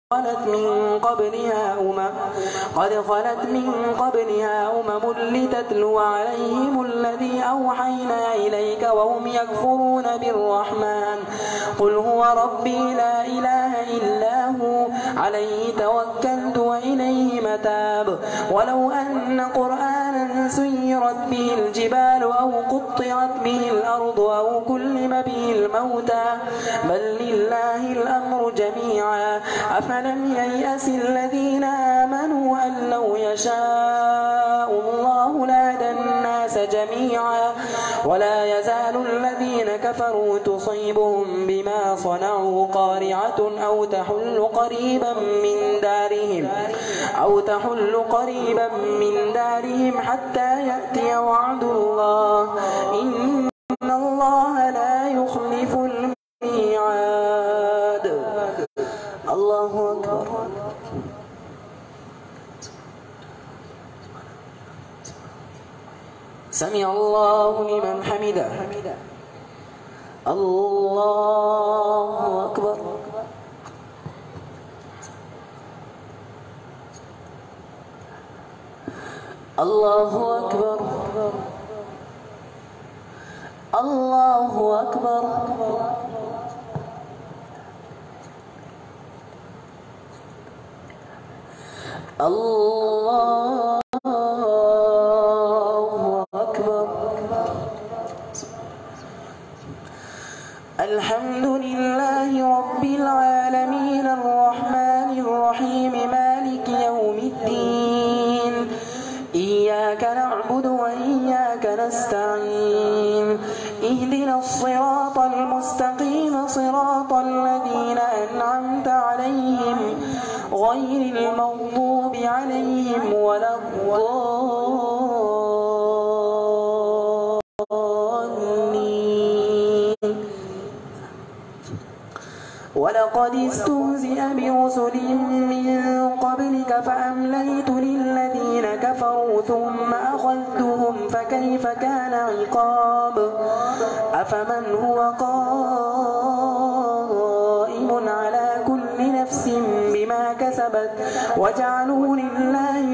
خلت من قبلها أمم لتتلو عليهم الذي أوحينا إليك وهم يكفرون بالرحمن قل هو ربي لا إله إلا هو عليه توكلت وإليه متاب ولو أن قرآنا سيرت به الجبال أو قطعت به الأرض أو كلم به الموتى بل لله الأمر جميعا أفلم ييأس الذين آمنوا أن لو يشاء الله لهدى الناس جميعا ولا يزال الذين كفروا تصيبهم بما صنعوا قارعة أو تحل قريبا من دارهم حتى يأتي وعد الله إن الله لا يخلف الميعاد. الله أكبر. سمع الله لمن حمده. الله أكبر. الله أكبر. الله أكبر. الله أكبر. الحمد لله رب العالمين الرحمن الرحيم مالك يوم الدين إياك نعبد وإياك نستعين اهدنا الصراط المستقيم صراط الذين أنعمت عليهم غير المغضوب عليهم ولا الضالين. ولقد استهزئ برسل من قبلك فأمليت للذين كفروا ثم أخذتهم فكيف كان عقاب. أفمن هو قائم على كل نفس بما كسبت وجعلوا لله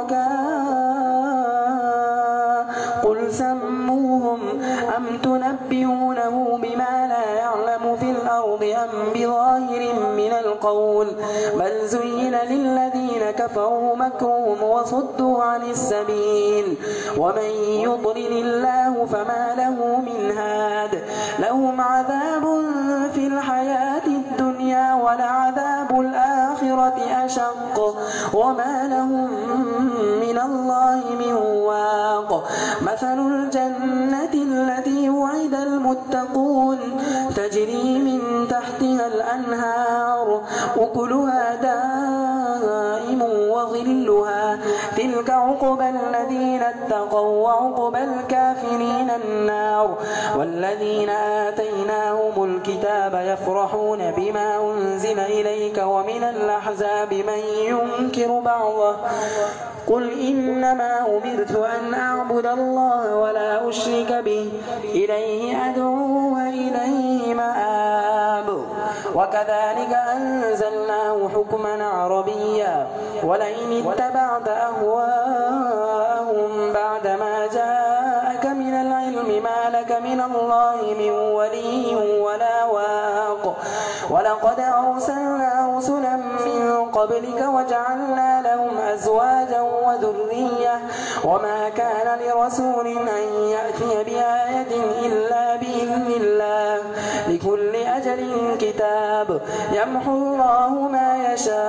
شركاء قل سموهم أم تنبئونه بما لا يعلم في الأرض أم بظاهر من القول بل زين للذين كفروا مكرهم وصدوا عن السبيل ومن يضلل الله فما له من هاد لهم عذاب في الحياة الدنيا ولعذاب الآخرة أشق وما لهم من الله من واق. مثل الجنة التي وعد المتقون تجري من تحتها الأنهار أكلها دائم وظلها تلك عقبى الذين اتقوا وعقبى الكافرين النار. والذين آتيناهم الكتاب يفرحون بما أنزل إليك ومن الأحزاب من ينكر بعضه قل إنما أمرت أن أعبد الله ولا أشرك به إليه أدعو وإليه مآب. وكذلك أنزلناه حكما عربيا ولئن اتبعت أهواءهم بعدما جاءك من العلم ما لك من الله من ولي ولا واق. ولقد أرسلنا رسلا من قبلك وجعلنا لهم أزواجا وذرية وما كان لرسول أن يأتي بآية إلا بإذن الله لكل أجل كتاب يمحو الله ما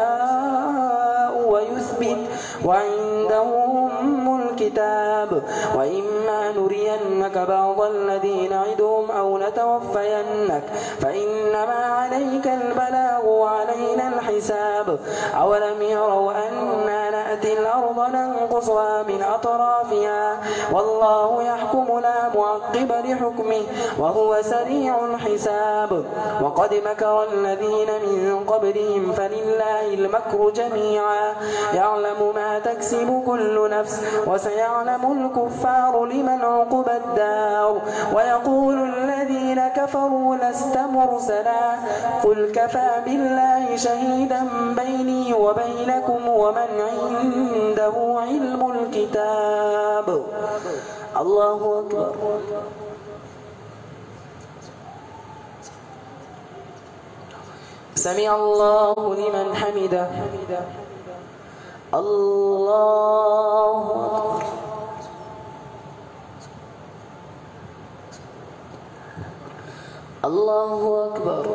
يشاء ويثبت وعنده أم الكتاب. وإما نرينك بعض الذي نعدهم أو نتوفينك فإنما عليك البلاغ وعلينا الحساب. أولم يروا أنا نأتي الأرض ننقصها من أطرافها والله يحكم لا معقب لحكمه وهو سريع الحساب. وقد مكر الذين من قبلهم فلله المكر جميعا يعلم ما ما تكسب كل نفس وسيعلم الكفار لمن عقبى الدار ويقول الذين كفروا لست مرسلا قل كفى بالله شهيدا بيني وبينكم ومن عنده علم الكتاب. الله أكبر. سمع الله لمن حمده. الله أكبر. الله أكبر.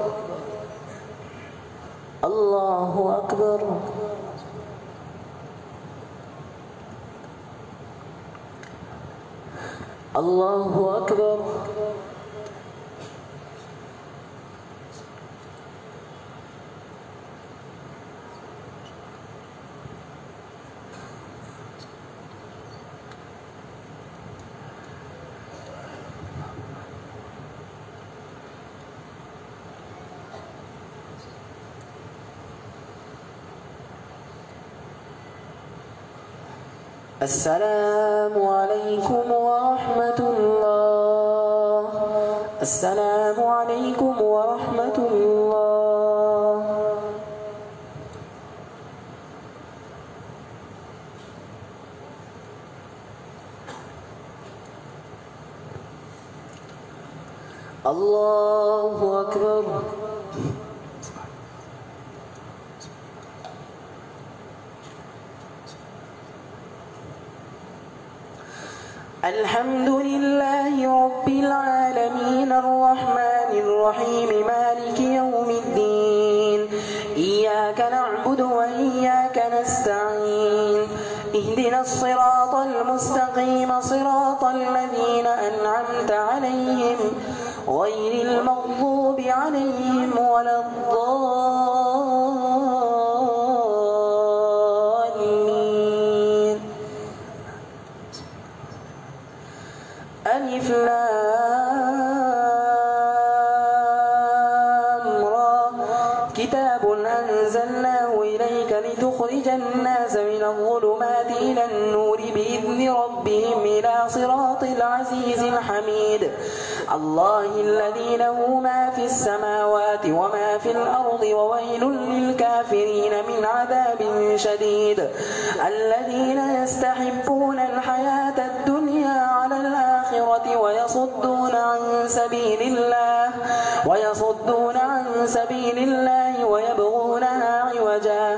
الله أكبر. الله أكبر. السلام عليكم ورحمة الله. السلام عليكم ورحمة الله. الله أكبر. الحمد لله رب العالمين الرحمن الرحيم مالك يوم الدين إياك نعبد وإياك نستعين اهدنا الصراط المستقيم صراط الذين أنعمت عليهم غير المغضوب عليهم ولا الضالين. ألف لام را كتاب أنزلناه إليك لتخرج الناس من الظلمات إلى النور بإذن ربهم إلى صراط العزيز الحميد. الله الذي له ما في السماوات وما في الأرض وويل للكافرين من عذاب شديد. الذين يستحبون الحياة الدنيا على الآخرة ويصدون عن سبيل الله ويبغونها عوجا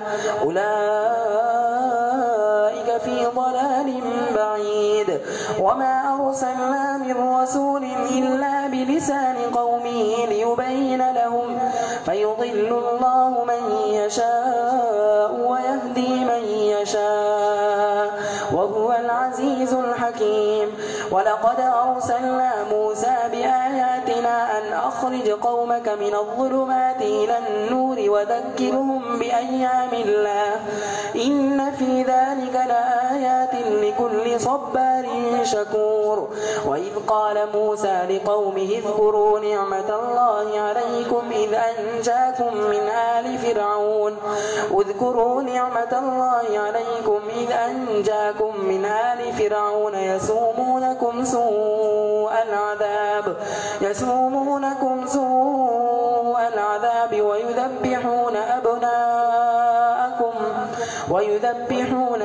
أولئك في ضلال بعيد. وما أرسلنا من رسول إلا بلسان قومه ليبين لهم فيضل الله من يشاء ويهدي من يشاء وهو العزيز الحكيم. ولقد أرسلنا موسى بآياتنا أن أخرج قومك من الظلمات إلى النور وذكرهم بأيام الله إن في ذلك لآيات لكل صبار شكور. وإذ قال موسى لقومه اذكروا نعمة الله عليكم إذ أنجاكم من آل فرعون يسومونكم سوء العذاب ويذبحون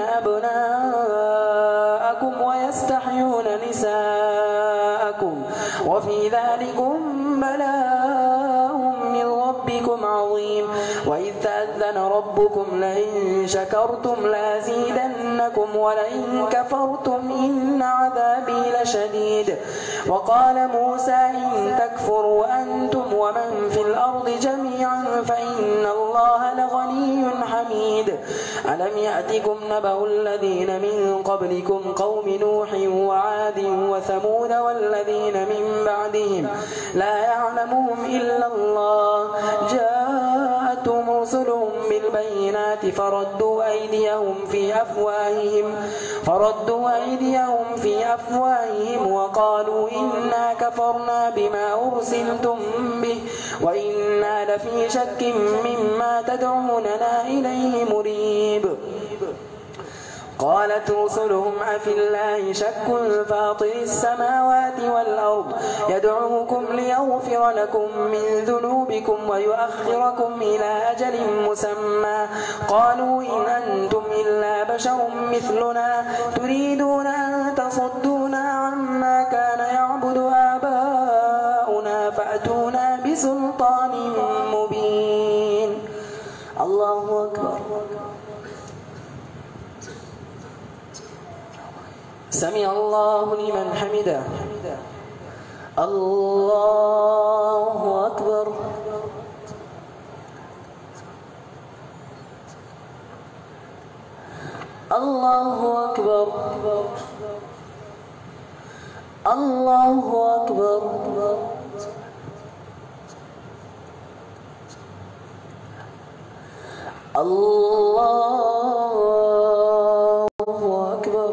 أبناءكم ويستحيون نساءكم وفي ذلكم بلاء من ربكم عظيم. وإذ تأذن ربكم لئن شكرتم لأزيدنكم ولئن كفرتم إن عذابي لشديد. وقال موسى إن تكفروا أنتم ومن في الأرض جميعا فإن الله لغني حميد. ألم يأتكم نبأ الذين من قبلكم قوم نوح وعاد وثمود والذين من بعدهم لا يعلمهم إلا الله جاءتهم رسلهم بالبينات فردوا أيديهم في أفواههم وقالوا إنا كفرنا بما أرسلتم به وإنا لفي شك مما تدعوننا إليه مريب. قالت رسلهم أفي الله شك فاطر السماوات والأرض يدعوكم ليغفر لكم من ذنوبكم ويؤخركم إلى أجل مسمى قالوا إن أنتم إلا بشر مثلنا تريدون أن تصدونا عما كان يعبد آباؤنا فأتونا بسلطان مبين. الله أكبر. سمع الله لمن حمده. الله أكبر. الله أكبر. الله أكبر. الله أكبر.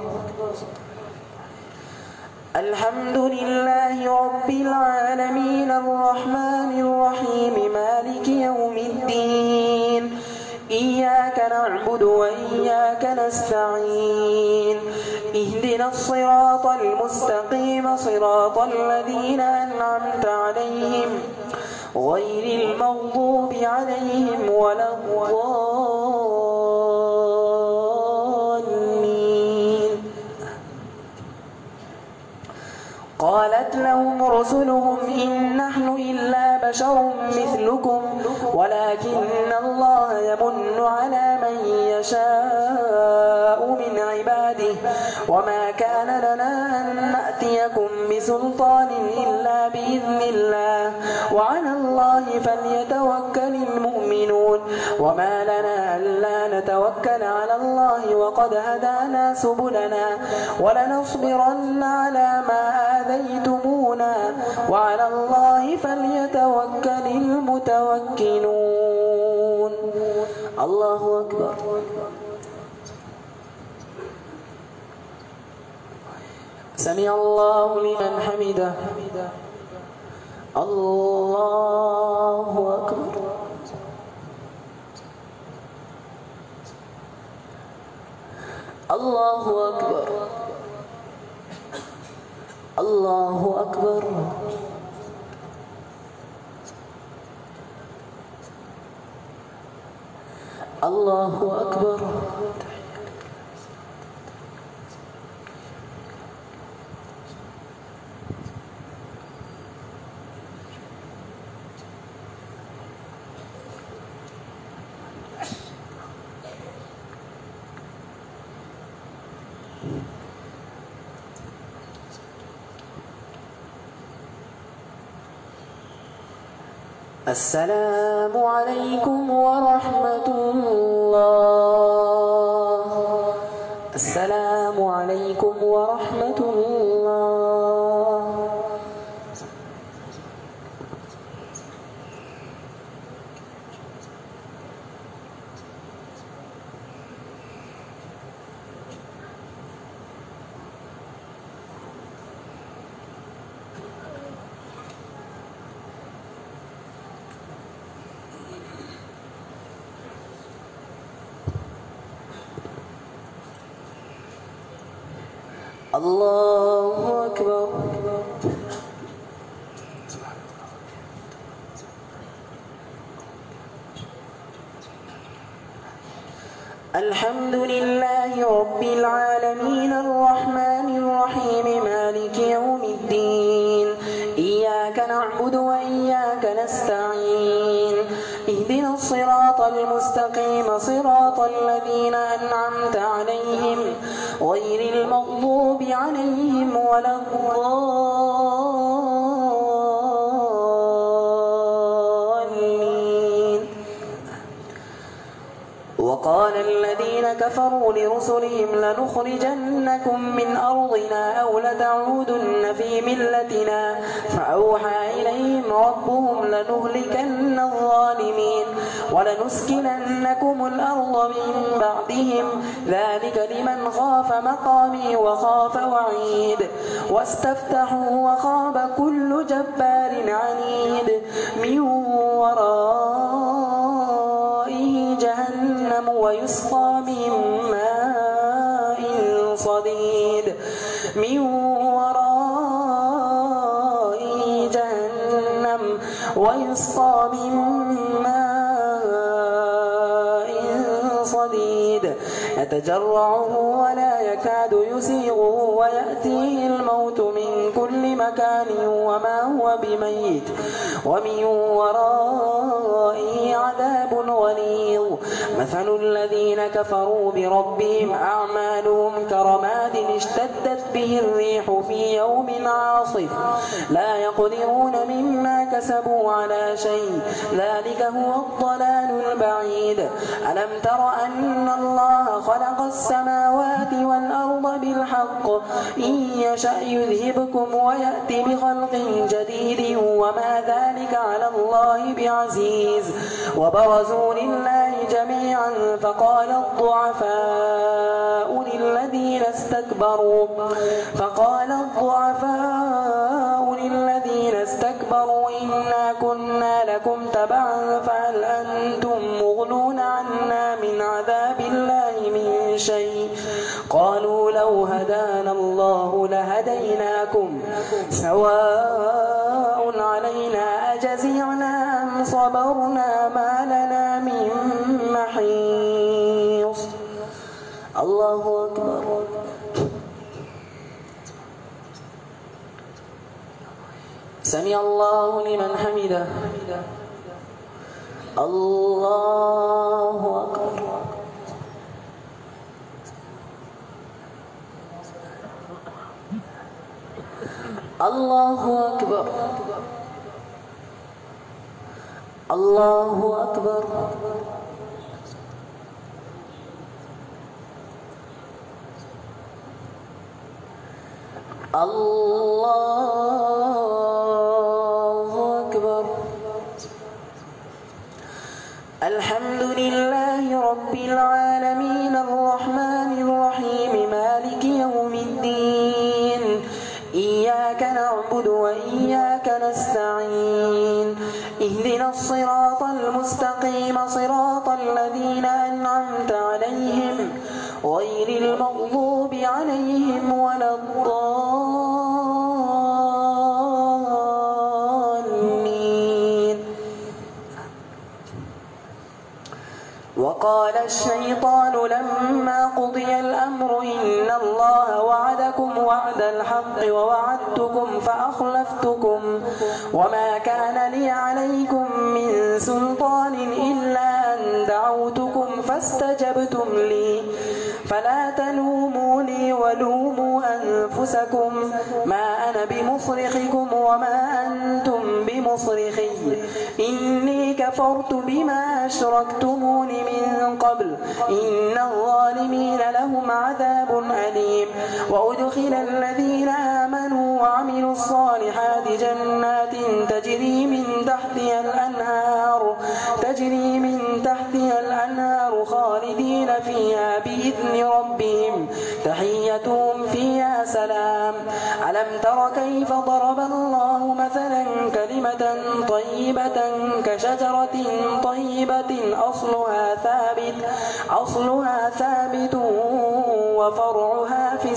الحمد لله رب العالمين الرحمن الرحيم مالك يوم الدين إياك نعبد وإياك نستعين اهدنا الصراط المستقيم صراط الذين أنعمت عليهم غير المغضوب عليهم ولا الضالين. قالت لهم رسلهم إن نحن إلا بشر مثلكم ولكن الله يمن على من يشاء من عباده وما كان لنا أن نأتيكم بسلطان إلا بإذن الله وعلى الله فليتوكل المؤمنون وما لنا ألا نتوكل على الله وقد هدانا سبلنا ولنصبرن على ما آذيتمونا وعلى الله فليتوكل المتوكلون. الله أكبر. سمع الله لمن حمده. الله أكبر. الله أكبر. الله أكبر. الله أكبر. السلام عليكم ورحمة الله. السلام عليكم ورحمة الله. الله أكبر. الحمد لله رب العالمين الرحمن الرحيم مالك يوم الدين إياك نعبد وإياك نستعين اهدنا الصراط المستقيم صراط الذين أنعمت عليهم غير المغضوب عليهم ولا الضالين. وقال الذين كفروا لرسلهم لنخرجنكم من أرضنا أو لتعودن في ملتنا فأوحى إليهم ربهم لنهلكن الظالمين ولنسكننكم الأرض من بعدهم ذلك لمن خاف مقامي وخاف وعيد واستفتحوا وخاب كل جبار عنيد من ورائه جهنم ويسقى من ماء من ورائه جهنم ويسقى من ماء صديد يتجرعه ولا يكاد يسيغه ويأتيه الموت من كل مكان وما هو بميت ومن ورائه عذاب غليظ مثل الذين كفروا بربهم أعمالهم كرماد اشتدت به الريح في يوم عاصف لا يقدرون مما كسبوا على شيء ذلك هو الضلال البعيد ألم تر أن الله خلق السماوات والأرض بالحق إن يشأ يذهبكم ويأتي بخلق جديد وما ذلك على الله بعزيز وبرزوا لله جميعا فقال الضعفاء للذين استكبروا إنا كنا لكم تبعا فهل أنتم مغنون عنا من عذاب الله من شيء قالوا لو هدانا الله لهديناكم سواء علينا أجزعنا أم صبرنا ما لنا من محيص الله أكبر سمع الله لمن حمده الله أكبر الله أكبر الله أكبر الله أكبر الحمد لله رب العالمين الرحمن الرحيم مالك يوم الدين إياك نعبد وإياك نستعين اهدنا الصراط المستقيم صراط الذين أنعمت عليهم غير المغضوب عليهم ولا الضالين وقال الشيطان لما قضي الأمر إن الله وعدكم وعد الحق ووعدتكم فأخلفتكم وما كان لي عليكم من سلطان إلا أن دعوتكم فاستجبتم لي فلا تلوموني ولوموا أنفسكم ما أنا بمصرخكم وما أنتم بمصرخي إني كفرت بما أشركتمون من قبل إن الظالمين لهم عذاب أليم وأدخل الذين آمنوا وعملوا الصالحات جنات تجري من تحتها الأنهار خالدين فيها بإذن ربهم تحيتهم فيها سلام ألم تر كيف ضرب الله مثلا كلمة طيبة كشجرة طيبة أصلها ثابت وفرعها في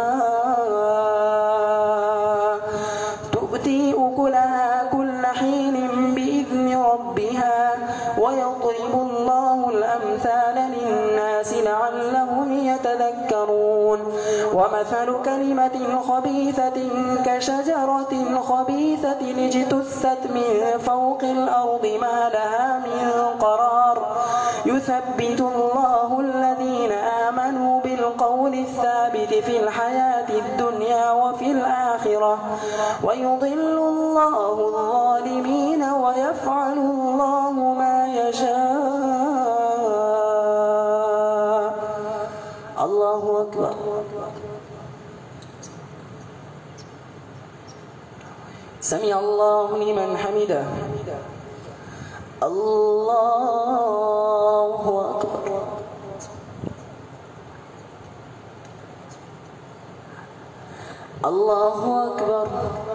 السماء تؤتي أكلها كل حين بإذن ربها ويضرب الله الأمثال للناس لعلهم يتذكرون ومثل كلمة خبيثة كشجرة خبيثة اجتثت من فوق الأرض ما لها من قرار يثبت الله الذين آمنوا بالقول الثابت في الحياة الدنيا وفي الآخرة ويضل الله الظالمين ويفعل الله ما يشاء الله أكبر سمع الله لمن حمده الله أكبر الله أكبر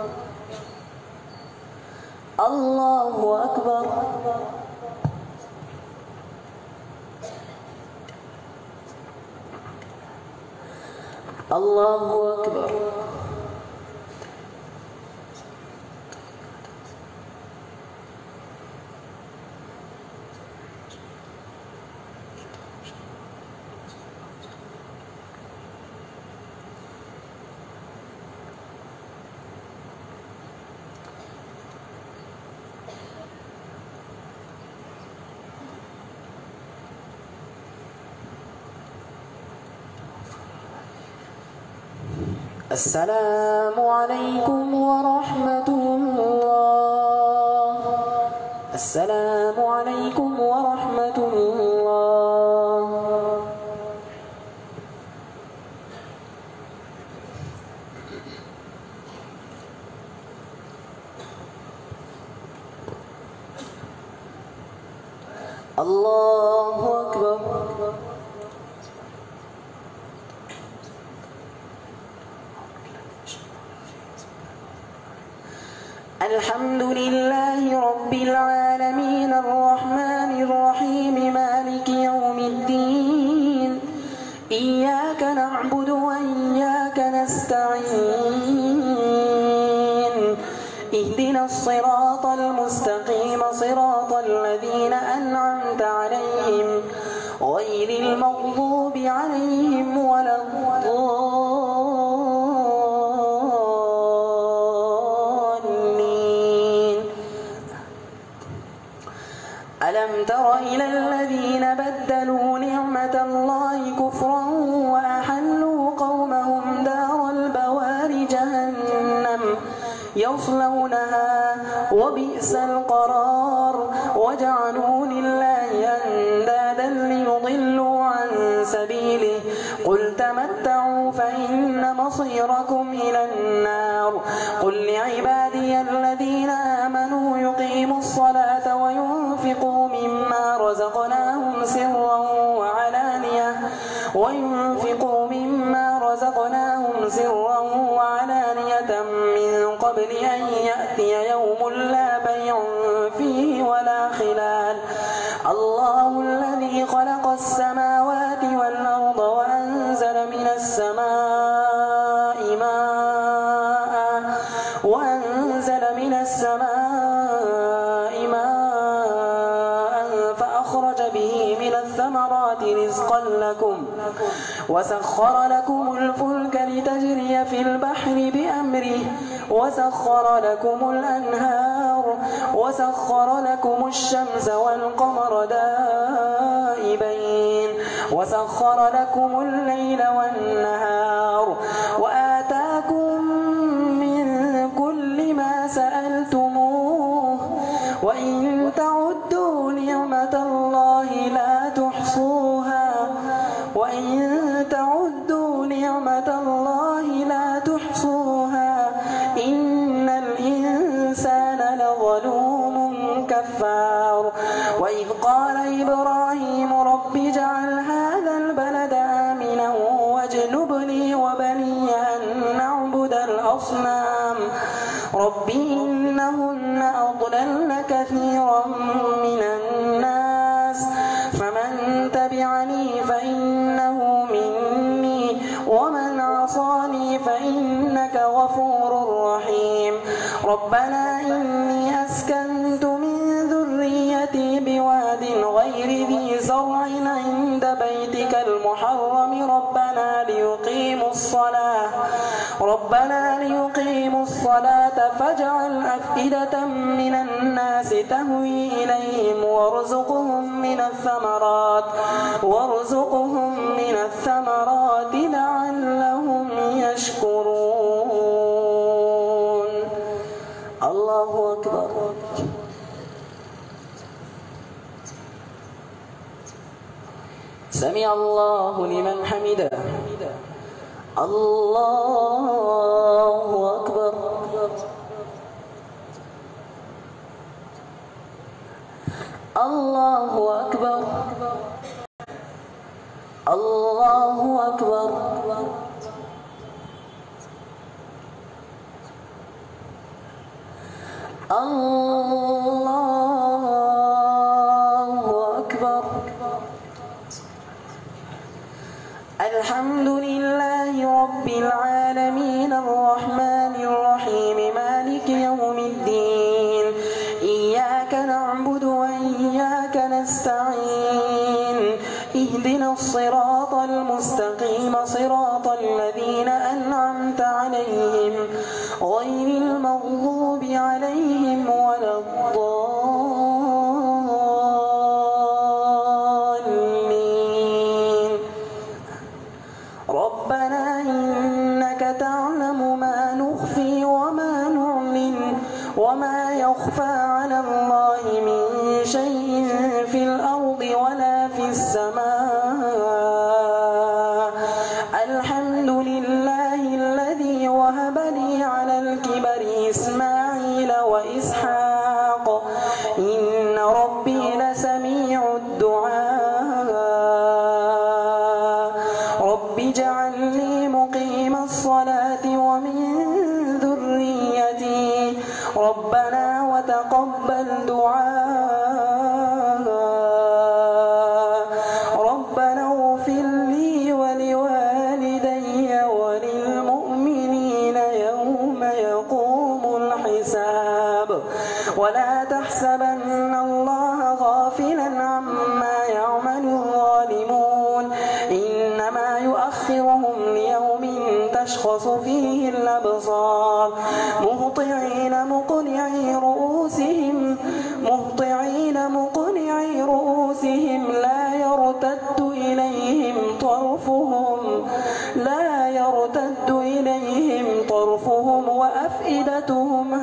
الله أكبر الله أكبر. السلام عليكم ورحمة الله. السلام عليكم ورحمة الله. الله أكبر. الحمد لله رب العالمين الرحمن الرحيم مالك يوم الدين إياك نعبد وإياك نستعين اهدنا الصراط المستقيم صراط الذين أنعمت عليهم غير المغضوب عليهم ولا ألم تر إلى الذين بدلوا نعمة الله كفرا وأحلوا قومهم دار البوار جهنم يصلونها وبئس القرار وجعلوا لله أندادا ليضلوا عن سبيله قل تمتعوا فإن مصيركم إلى النار قل لعبادي الذين آمنوا يقيموا الصلاة وينفقوا مما رزقناهم سرا وعلانية من قبل أن يأتي يوم لا بيع فيه ولا خلال الله الذي خلق السماوات والأرض وأنزل من السماء ماء فأخرج به من الثمرات رزقا لكم وسخر لكم الفلك لتجري في البحر بأمره وسخر لكم الأنهار وسخر لكم الشمس والقمر دائبين وسخر لكم الليل والنهار وآتاكم من كل ما سألتموه وإن تعدوا نعمة الله لا تحصوها إن الإنسان لظلوم كفار وإذ قال إبراهيم رب اجعل هذا البلد آمنا واجنبني وبني أن نعبد الأصنام رب إنهن أضللن كثيرا من الناس فمن تبعني فإنه مني ومن عصاني فإنك غفور رحيم ربنا إني أسكنت من ذريتي بواد غير ذي زرع عند بيتك المحرم ربنا ليقيموا الصلاة فاجعل أفئدة من الناس تهوي إليهم وارزقهم من الثمرات لعلهم يشكرون. الله أكبر. سمع الله لمن حمده. الله أكبر. الله أكبر. الله أكبر. الله أكبر. الحمد لله رب العالمين الرحمن الرحيم مالك يوم الدين إياك نعبد وإياك نستعين اهدنا الصراط المستقيم صراط الذين أنعمت عليهم غير المغضوب عليهم ولا الضالين. ربنا إنك تعلم ما نخفي وما نعلن وما يخفى على الله من شيء في الأرض ولا في السماء. الحمد لله الذي وهب لي على الكبر إسماعيل وإسحاق إن ربي لسميع الدعاء. رب اجعلني مقيم الصلاة ومن ذريتي ربنا وتقبل دعاء. ربنا اغفر لي ولوالدي وللمؤمنين يوم يقوم الحساب. ولا تحسبن الله غافلا عما يعمل الظالمون إنما يؤخرهم ليوم تشخص فيه الأبصار مهطعين مقنعي رؤوسهم لا يرتد إليهم طرفهم وأفئدتهم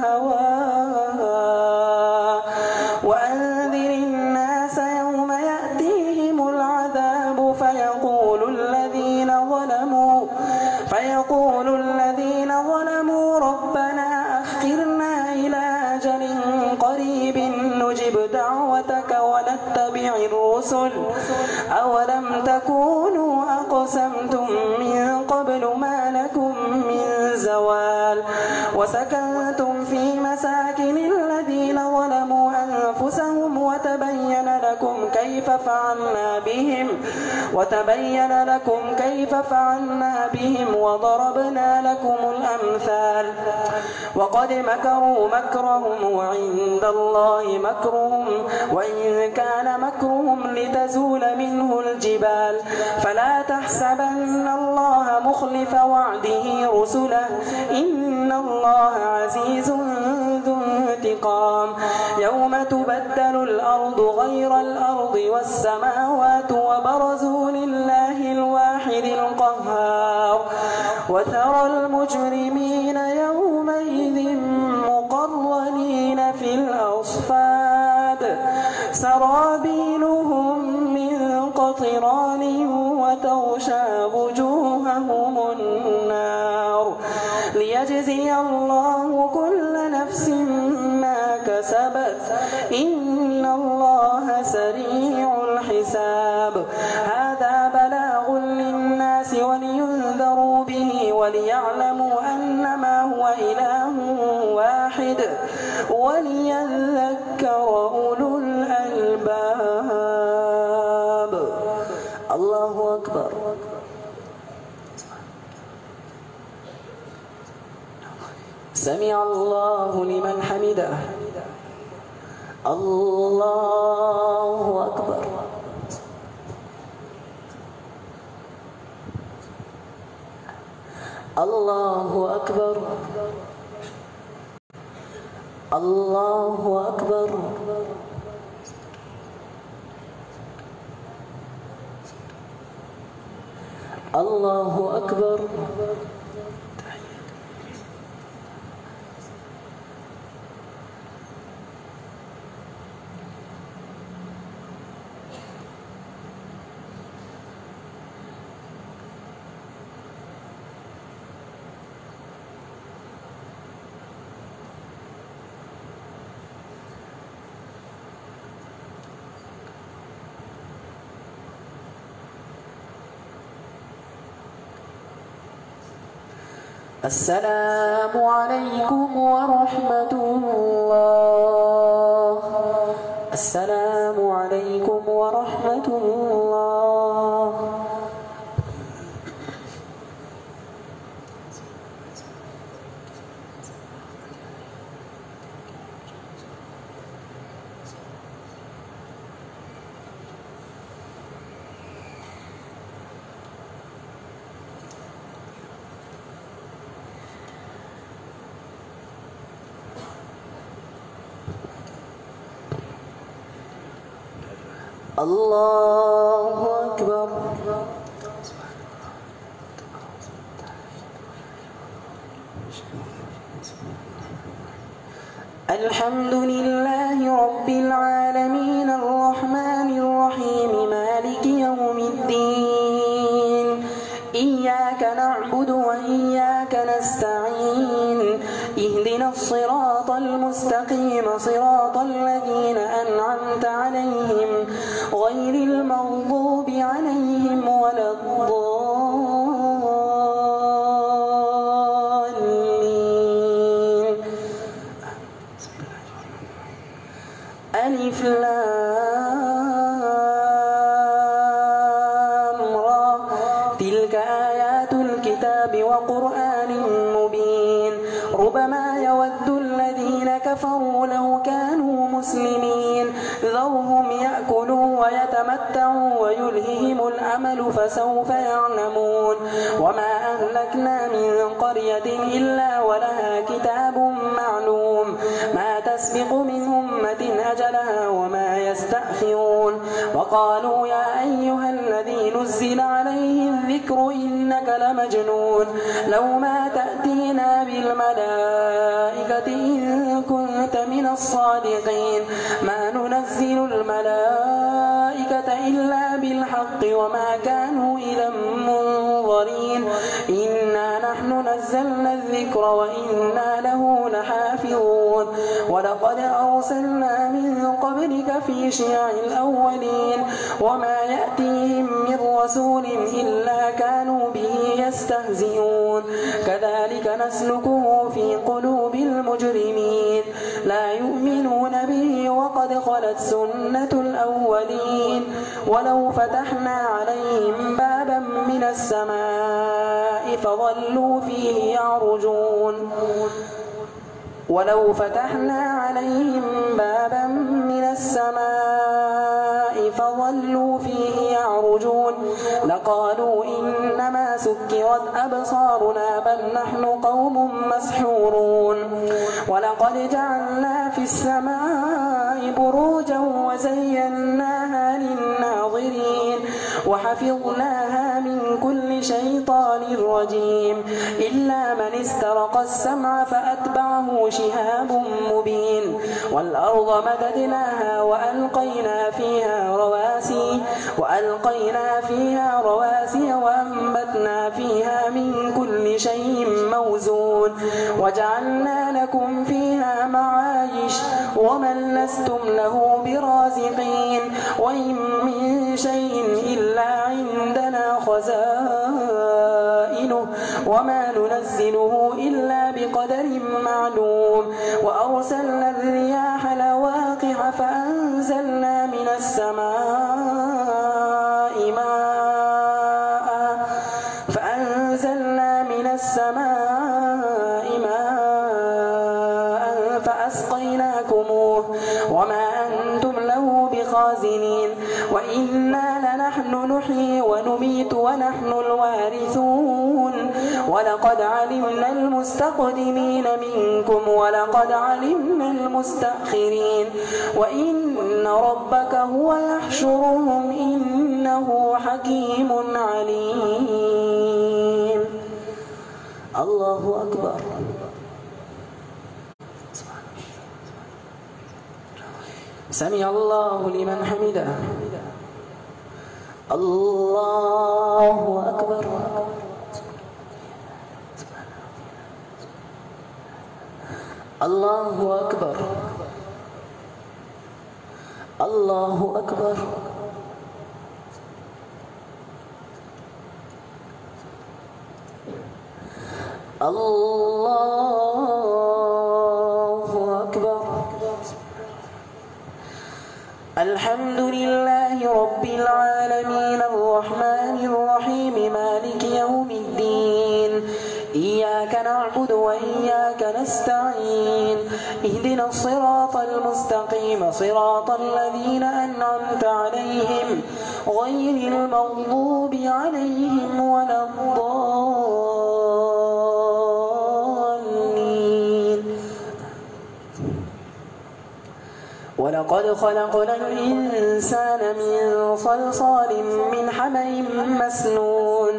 هواء. وأنذر الناس يوم يأتيهم العذاب فيقول الذين ظلموا ربنا أخرنا إلى أجل قريب نجب دعوتك ونتبع الرسل أولم تكونوا أقسمتم من قبل ما لكم من زوال. وسكنتم في مساكن الذين ظلموا أنفسهم وتبين لكم كيف فعلنا بهم وضربنا لكم الأمثال. وقد مكروا مكرهم وعند الله مكرهم وإن كان مكرهم لتزول منه الجبال. فلا تحسبن الله مخلف وعده رسله إن الله عزيز ذو انتقام. يوم تبدل الأرض غير الأرض والسماوات وبرزوا لله الواحد القهار. وترى المجرمين يومئذ مقرنين في الأصفاد سرابيلهم من قطران وتغشى وجوههم النار ليجزي الله كل نفس ما كسبت إن الله سريع الحساب. هذا بلاغ للناس ولينذروا به وليعلموا أنما هو إله واحد وليذكر أولو الألباب. الله أكبر. سمع الله لمن حمده. الله أكبر. الله أكبر. الله أكبر. الله أكبر. السلام عليكم ورحمة الله. السلام عليكم ورحمة الله. الله أكبر. الحمد لله رب العالمين الرحمن الرحيم مالك يوم الدين إياك نعبد وإياك نستعين اهدنا الصراط المستقيم صراط الذين أنعمت عليهم غير المغضوب عليهم ولا الضالين. ألف لام را تلك آيات الكتاب وقرآن مبين ربما يود الذين كفروا لو كانوا مسلمين ذرهم يأكلوا ويتمتعوا ويلههم الأمل فسوف يعلمون وما أهلكنا من قرية إلا ولها كتاب معلوم ما تسبق من أمة أجلها وما يستأخرون وقالوا يا أيها الذي نزل عليه الذكر إنك لمجنون لو ما تأتينا بالملائكة إن كنت من الصادقين ما ننزل الملائكة إلا بالحق وما كانوا إذا منظرين إنا نحن نزلنا الذكر وإنا له لحافظون ولقد أرسلنا من قبلك في شيع الأولين وما يأتيهم من رسول إلا كانوا به يستهزئون كذلك نسلكه في قلوب المجرمين لا يؤمنون به وقد خلت سنة الأولين ولو فتحنا عليهم بابا من السماء فظلوا فيه يعرجون ولو فتحنا عليهم بابا من السماء فظلوا فيه يعرجون لقالوا إنما سكرت أبصارنا بل نحن قوم مسحورون ولقد جعلنا في السماء بروجا وزيناها للناظرين وحفظناها من كل شيطان رجيم إلا من استرق السمع فأتبعه شهاب مبين والأرض مددناها وألقينا فيها رواسي وأنبتنا فيها من كل شيء موزون وجعلنا لكم فيها معايش ومن لستم له برازقين وإن من شيء إلا عندنا خزائنه وما ننزله إلا بقدر معلوم وأرسلنا الرياح لواقح فأنزلنا من السماء ماء فأسقيناكموه وما أنتم له بخازنين وإنا لنحن نحيي ونميت ونحن الوارثون ولقد علمنا المستقدمين منكم ولقد علمنا المستأخرين وإن ربك هو يحشرهم إنه حكيم عليم. الله أكبر. سمع الله لمن حمده. الله أكبر. الله أكبر. الله أكبر. الله أكبر. الحمد لله رب العالمين الرحمن الرحيم مالك يوم الدين إياك نعبد وإياك نستعين اهدنا الصراط المستقيم صراط الذين أنعمت عليهم غير المغضوب عليهم ولا الضالين ولقد خلقنا الإنسان من صلصال من حمإ مسنون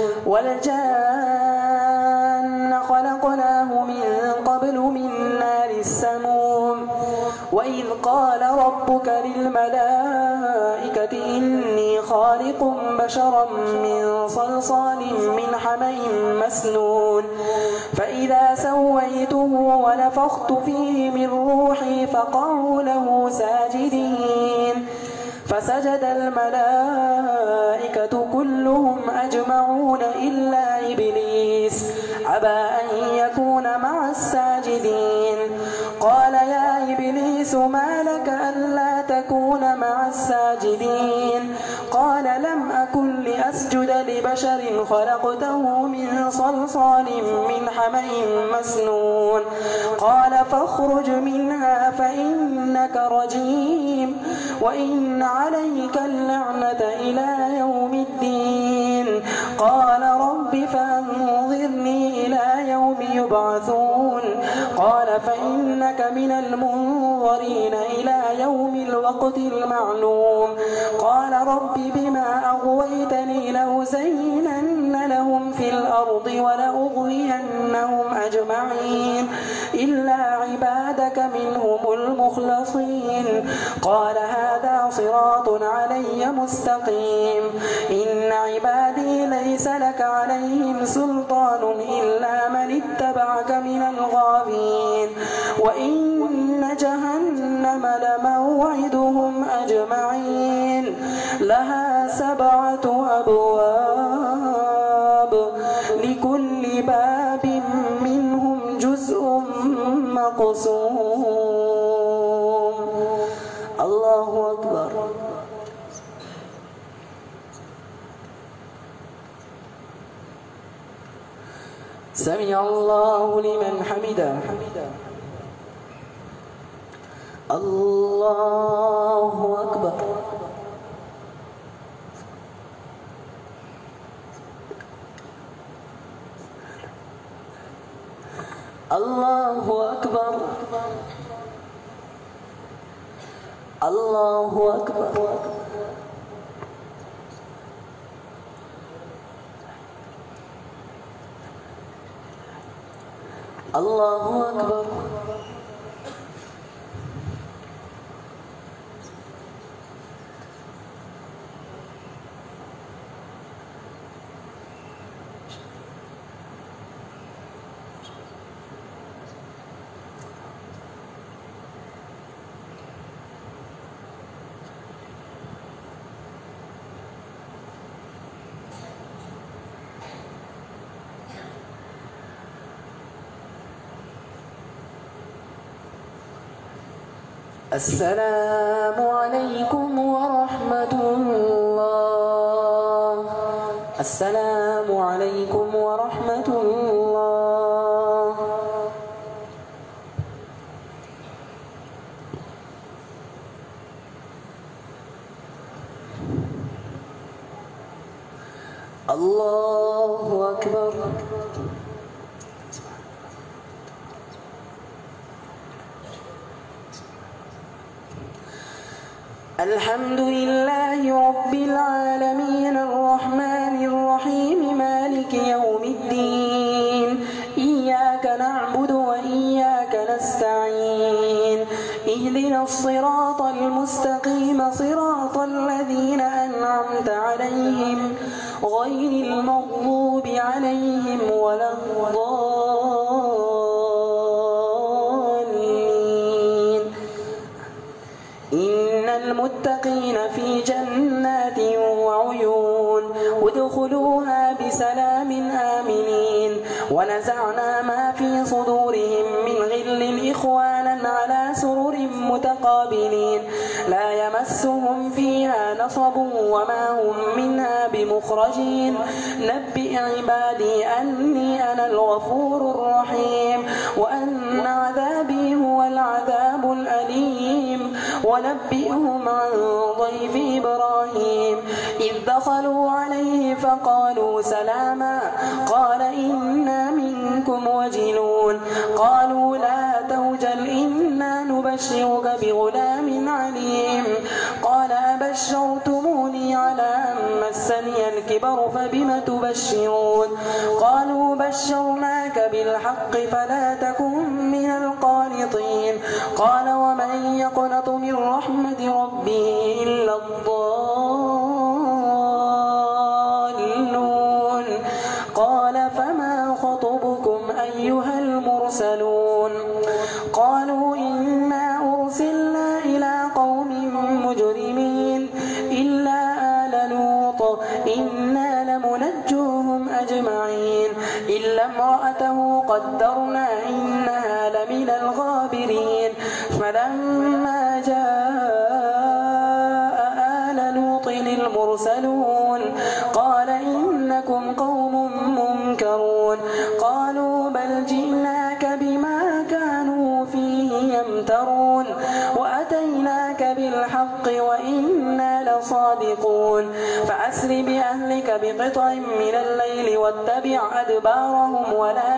والجان خلقناه من قبل من نار السموم وإذ قال ربك للملائكة إني خالق بشرا من صلصال من حمإ مسنون فإذا سويته ونفخت فيه من روحي فقعوا له ساجدين فسجد الملائكة كلهم أجمعون إلا إبليس أبى أن يكون مع الساجدين قال يا إبليس ما لك ألا تكون مع الساجدين قال لم أكن لأسجد لبشر خلقته من صلصال من حمإ مسنون قال فاخرج منها فإنك رجيم وإن عليك اللعنة إلى يوم الدين قال رب فأنظرني إلى يوم يبعثون قال فإنك من المنظرين إلى يوم الوقت المعلوم قال رب بما أغويتني لأزينن لهم في الأرض ولأغوينهم أجمعين إلا عبادك منهم المخلصين قال هذا صراط علي مستقيم إن عبادي ليس لك عليهم سلطان إلا من اتبعك من الغاوين وإن جهنم لموعدهم أجمعين لها 7 أبواب لكل باب منهم جزء مقسوم الله أكبر سمع الله لمن حمده الله أكبر الله أكبر الله أكبر الله أكبر السلام عليكم ورحمة الله السلام عليكم ورحمة الله الله أكبر الحمد لله رب العالمين الرحمن الرحيم مالك يوم الدين إياك نعبد وإياك نستعين اهدنا الصراط المستقيم صراط الذين أنعمت عليهم غير المغضوب عليهم ولا الضالين إن المتقين في جنات وعيون ادخلوها بسلام آمنين ونزعنا ما في صدورهم من غل إخوانا على سرر متقابلين لا يمسهم فيها نصب وما هم منها بمخرجين نبئ عبادي أني أنا الغفور الرحيم وأن عذابي هو العذاب الأليم ونبئهم عن ضيف إبراهيم إذ دخلوا عليه فقالوا سلاما قال إنا منكم وجلون قالوا لا توجل إنا نبشرك بغلام عليم. قال أبشرتموني على أن مسني الكبر فبم تبشرون؟ قالوا بشرناك بالحق فلا تكن من القانطين. قال ومن يقنط من رحمة ربه إلا الضالون. قال فما خطبكم أيها المرسلون؟ قالوا إنا أرسلنا إلى قوم مجرمين إلا آل لوط إنا لمنجوهم أجمعين إلا امرأته قدرنا إنها لمن الغابرين. فلما جاء آل لوط المرسلون قال إنكم قوم منكرون. قالوا بل جئناك بما كانوا فيه يمترون وأتيناك بالحق وإنا لصادقون. فأسر بأهلك بقطع من الليل واتبع أدبارهم ولا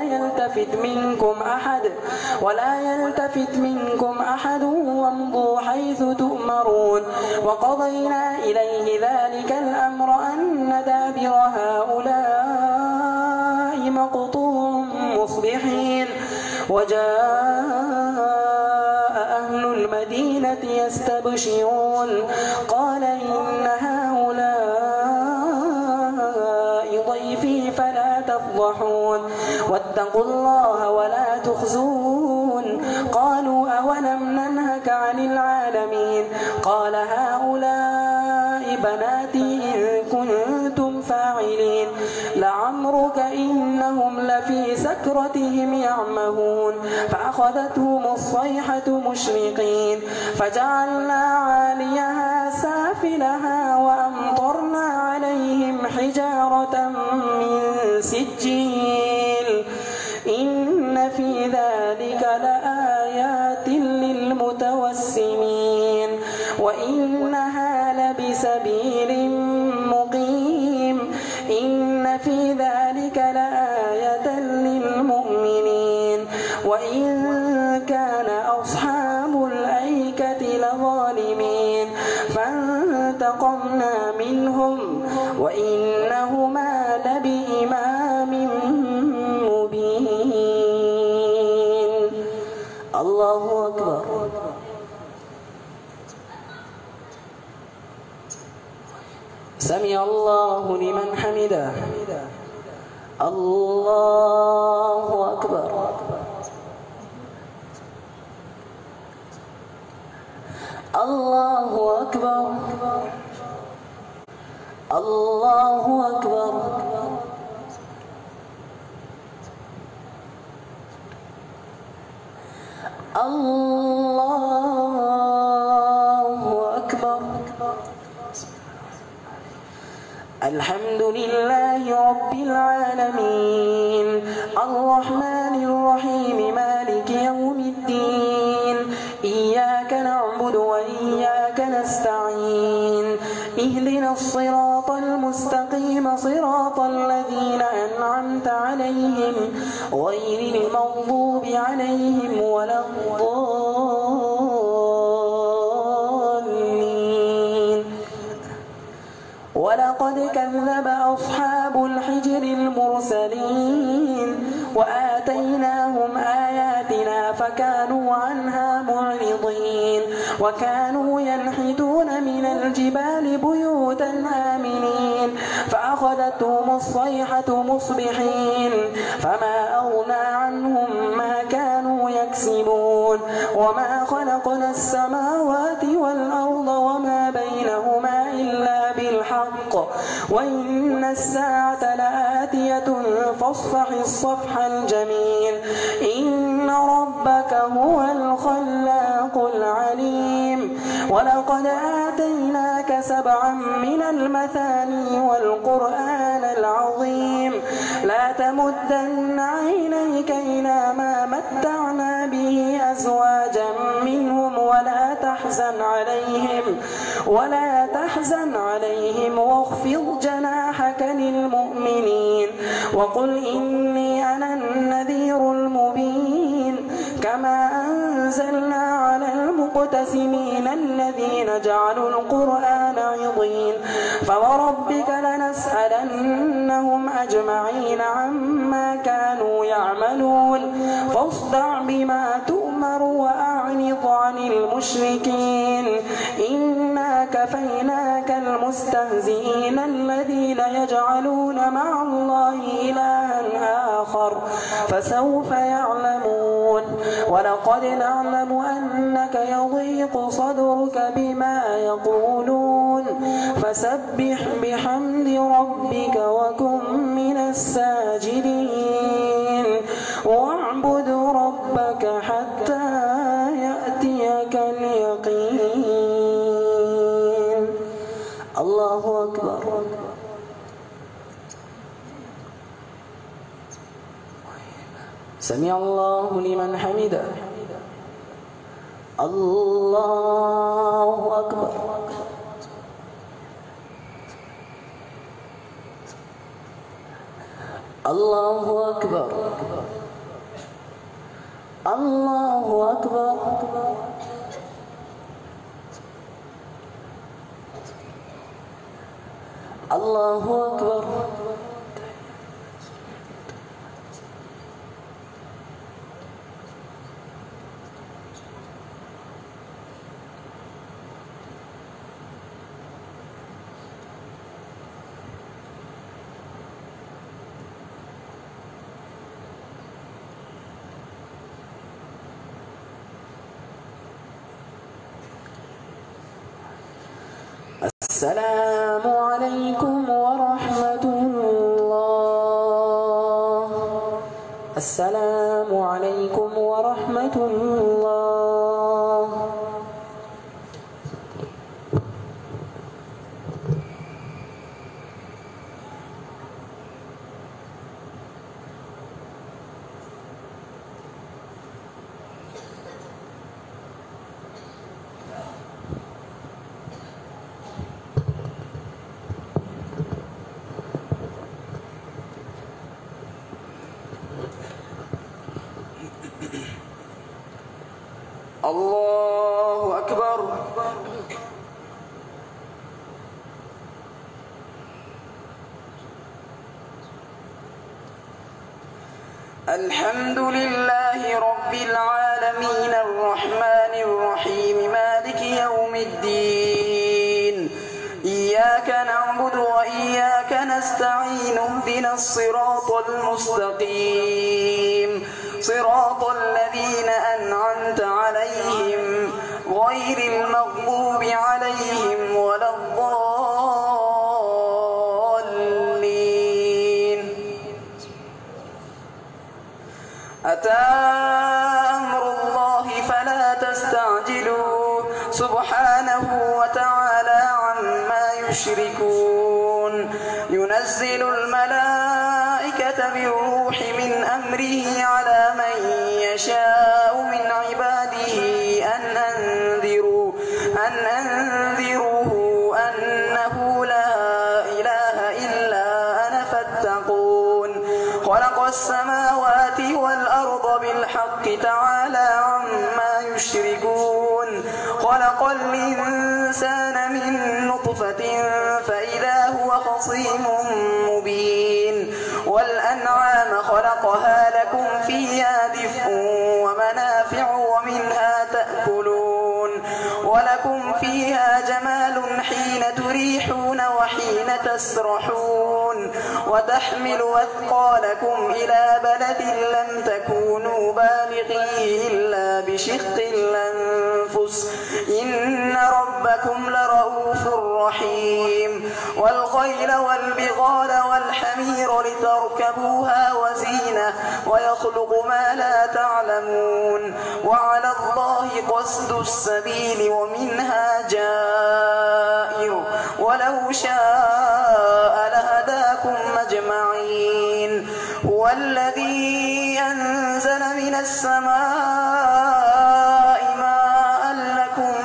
يلتفت منكم أحد وامضوا حيث تؤمرون. وقضينا إليه ذلك الأمر أن دابر هؤلاء مقطوع مصبحين. وجاء أهل المدينة يستبشرون قال إن هؤلاء ضيفي فلا تفضحون واتقوا الله ولا تخزون. قالوا أولم ننهك عن العالمين؟ قال هؤلاء بناتي إن كنتم فاعلين. لعمرك إنهم لفي سكرتهم يعمهون. فأخذتهم الصيحة مشرقين فجعلنا عاليها سافلها وأمطرنا عليهم حجارة من سجيل إن في ذلك لآيات للمتوسمين وإنها لبسبيل مقيم إن في ذلك لآية للمؤمنين. وإن كان أصحاب الأيكة لظالمين فانتقمنا منهم وإنهما لبإمام مبين. الله أكبر. سمع الله لمن حمده. الله أكبر. الله أكبر. الله أكبر. الله أكبر. الحمد لله رب العالمين الرحمن الرحيم مالك يوم الدين إياك نعبد وإياك نستعين اهدنا الصراط المستقيم صراط الذين أنعمت عليهم غير المغضوب عليهم ولا الضالين. ولقد كذب أصحاب الحجر المرسلين وآتيناهم آياتنا فكانوا عنها معرضين وكانوا ينحتون من الجبال بيوتا آمنين فأخذتهم الصيحة مصبحين فما أغنى عنهم ما كانوا يكسبون. وما خلقنا السماوات والأرض وما بينهما إلا بالحق وإن الساعة لآتية فاصفح الصفح الجميل إن ربك هو الخلاق العليم. ولقد آتيناك 7 من المثاني والقرآن العظيم لا تمدن عينيك إلى ما متعنا به أزواجا منهم ولا تحزن عليهم واخفض جناحك للمؤمنين وقل إني أنا النذير المبين كما أنزلنا على المقتدرين المعتسمين الذين جعلوا القرآن عضين فوربك لنسألنهم أجمعين عما كانوا يعملون فاصدع بما تؤمر وأعرض عن المشركين إنا كفيناك المستهزئين الذين يجعلون مع الله إلها آخر فسوف يعلمون ولقد نعلم أنك يضيق صدرك بما يقولون فسبح بحمد ربك وكن من الساجدين واعبد ربك حتى يأتيك اليقين. الله أكبر. سمع الله لمن حمده. الله أكبر. الله أكبر. الله أكبر. الله أكبر. السلام عليكم ورحمة الله. السلام عليكم ورحمة الله. الله أكبر. الحمد لله رب العالمين الرحمن الرحيم مالك يوم الدين إياك نعبد وإياك نستعين اهدنا الصراط المستقيم صراط الذين أنعمت عليهم غير المغضوب عليهم ولا الضالين. أتى أمر الله فلا تستعجلوا سبحانه وتعالى عما يشركون. ينزل الملائكة بالروح من أمره على من يشاء من عباده أن أنذروه أنه لا إله إلا أنا فاتقون. خلق السماوات والأرض بالحق تعالى عما يشركون. خلق الإنسان من نطفة فإذا هو خصيم مبين. والأنعام خلقها لكم فيها دفء ومنافع ومنها تأكلون ولكم فيها جمال حين تريحون وحين تسرحون وتحمل أثقالكم إلى بلد لم تكونوا بالغيه إلا بشق الأنفس إن ربكم لرؤوف رحيم. والخيل والبغال والحمير لتركبوها وزينة ويخلق ما لا تعلمون وعلى الله قصد السبيل ومنها جائر ولو شاء لهداكم أجمعين. هو الذي أنزل من السماء ماء لكم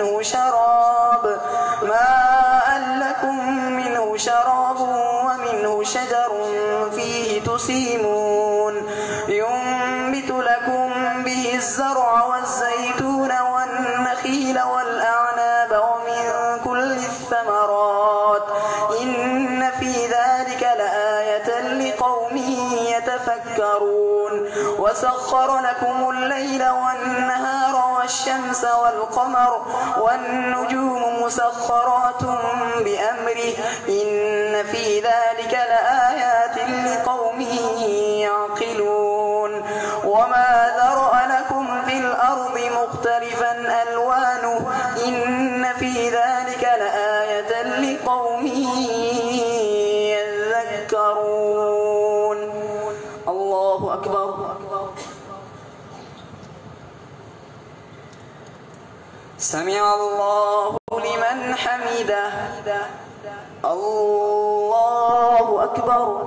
منه شراب ومنه شجر فيه تسيمون ينبت لكم به الزرع والزيتون والنخيل لآية لقوم يتفكرون وسخر لكم الليل والنهار والشمس والقمر والنجوم مسخرات بأمره إن في ذلك لآيات لقوم يعقلون وما ذرأ لكم في الأرض مختلفا ألوانه إن في ذلك لآية لقوم يذكرون. الله أكبر. سمع الله لمن حمده. الله أكبر.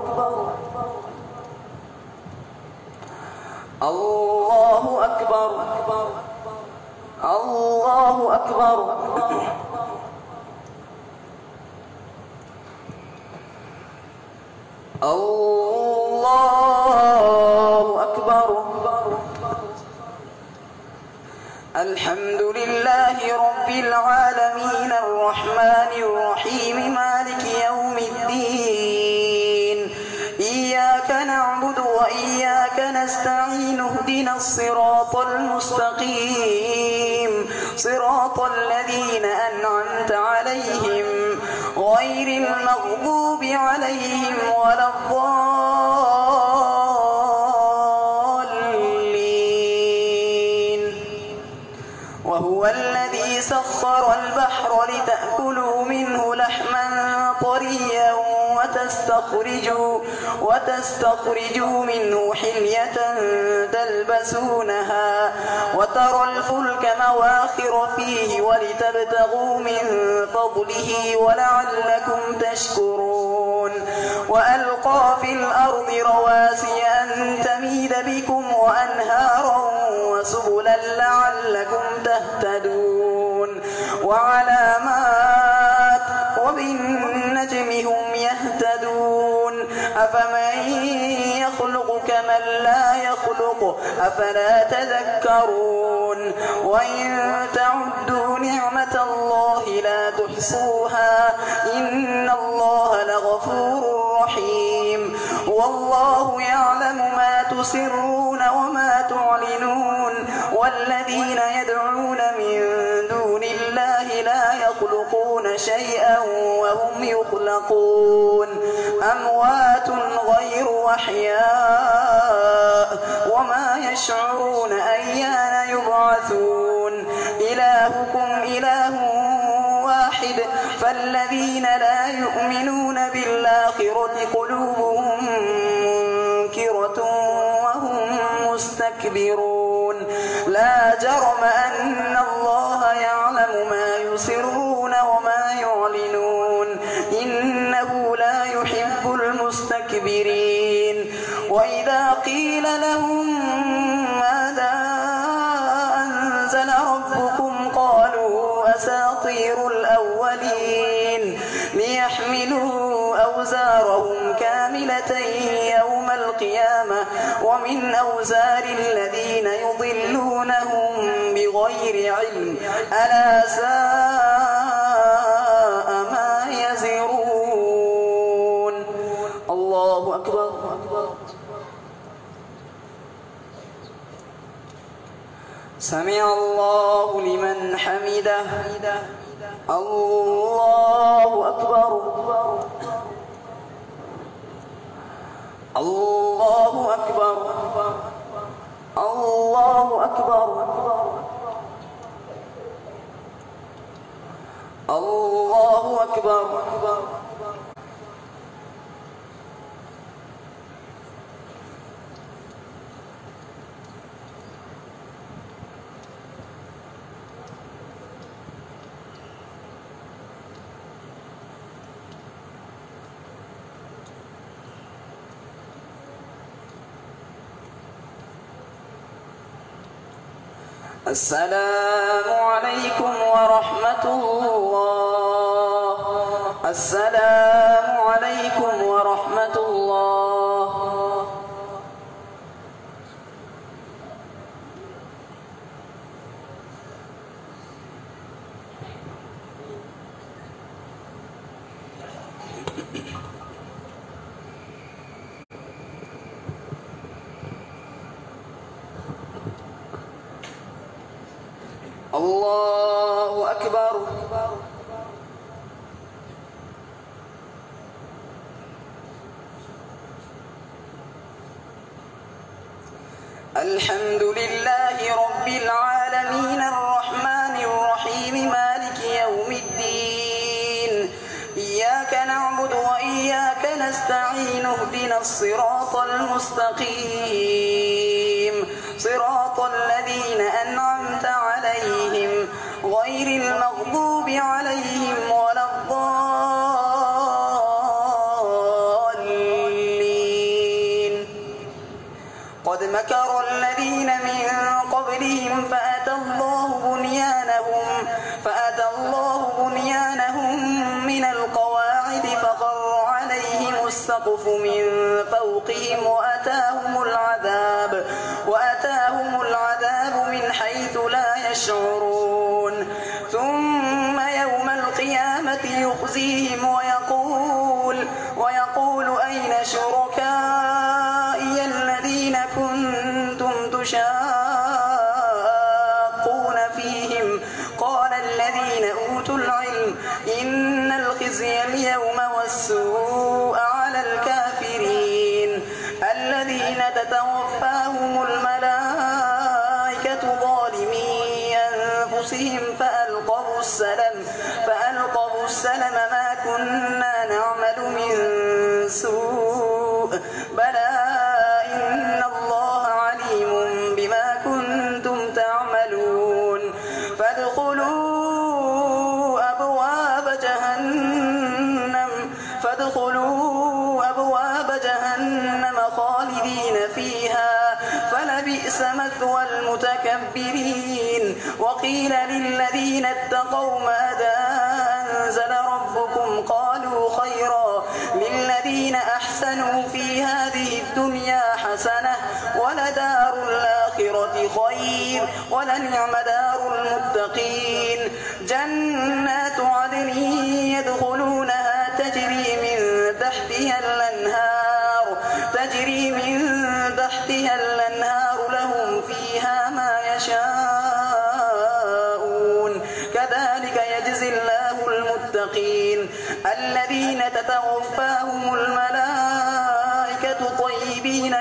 الله أكبر. الله أكبر. الله أكبر. الحمد لله رب العالمين الرحمن الرحيم مالك يوم الدين إياك نعبد وإياك نستعين اهدنا الصراط المستقيم صراط الذين أنعمت عليهم غير المغضوب عليهم ولا الضالين. وهو الذي سخر البحر لتأكلوا منه لحما طريا وتستخرجوا منه حلية تلبسونها وترى الفلك مواخر فيه ولتبتغوا من فضله ولعلكم تشكرون وألقى في الأرض رواسي أن تميد بكم وأنهارا وسبلا لعلكم تهتدون وعلامات وبالنجم هم يهتدون أفمن يخلق كمن لا يخلق أفلا تذكرون وإن تعدوا نعمة الله لا تحصوها إن الله لغفور رحيم والله يعلم ما تسرون وما تعلنون والذين يدعون من دون الله لا يخلقون شيئا وهم يخلقون أموات غير أحياء وما يشعرون أيان يبعثون إلهكم إله واحد فالذين لا يؤمنون بالآخرة قلوبهم منكرة وهم مستكبرون لا جرم أن الله يعلم ما يسرون وما يعلنون إنه لا يحب المستكبرين وإذا قيل لهم ماذا أنزل ربكم قالوا أساطير الأولين ليحملوا أوزارهم كاملة يوم القيامة ومن أوزار الذين يضلونهم بغير علم ألا ساء ما يزرون. الله أكبر. سمع الله لمن حمده. الله أكبر. الله أكبر. الله أكبر. الله أكبر. السلام عليكم ورحمة الله. السلام عليكم ورحمة الله. الله أكبر. الحمد لله رب العالمين الرحمن الرحيم مالك يوم الدين إياك نعبد وإياك نستعين اهدنا الصراط المستقيم صراط الذين أنعمت عليهم غير المغضوب عليهم ولا الضالين. قد مكر الذين من قبلهم فأتى الله بنيانهم من القواعد فخر عليهم السقف من فوقهم وأتاهم العذاب من حيث لا يشعرون. ثم يوم القيامة يخزيهم ويقول أين شركائي الذين كنتم تشاقون فيهم قال الذين أوتوا العلم إن الخزي اليوم والسوء على الكافرين الذين تتوفاهم الملائكة ظالمي أنفسهم فألقوا السلم ما كنا نعمل من سوء بلى إن الله عليم بما كنتم تعملون. فادخلوا أبواب جهنم خالدين فيها فلبئس مثوى المتكبرين. وقيل للذين اتقوا ماذا أنزل ربكم قالوا خيرا للذين أحسنوا في هذه الدنيا حسنة ولدار الآخرة خير ولنعم دار المتقين. جنات عدن يدخلونها تجري من تحتها الأنهار لهم فيها ما يشاءون كذلك يجزي الله المتقين الذين تتوفاهم الملائكة طيبين